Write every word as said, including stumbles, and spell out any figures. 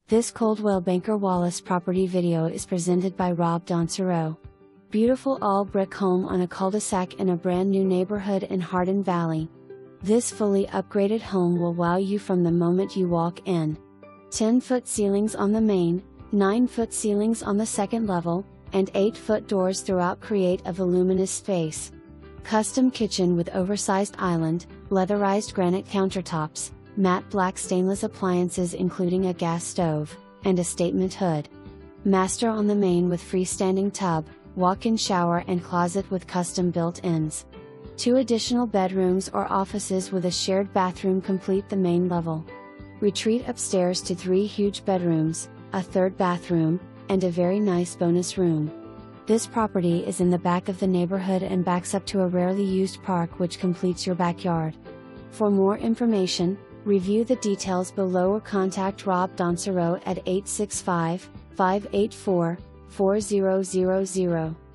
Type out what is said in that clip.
This Coldwell Banker Wallace property video is presented by Rob Doncereau. Beautiful all-brick home on a cul-de-sac in a brand new neighborhood in Hardin Valley. This fully upgraded home will wow you from the moment you walk in. ten foot ceilings on the main, nine foot ceilings on the second level, and eight foot doors throughout create a voluminous space. Custom kitchen with oversized island, leatherized granite countertops, matte black stainless appliances including a gas stove, and a statement hood. Master on the main with freestanding tub, walk-in shower and closet with custom built-ins. Two additional bedrooms or offices with a shared bathroom complete the main level. Retreat upstairs to three huge bedrooms, a third bathroom, and a very nice bonus room. This property is in the back of the neighborhood and backs up to a rarely used park which completes your backyard. For more information, review the details below or contact Rob Doncereau at eight six five, five eight four, four zero zero zero.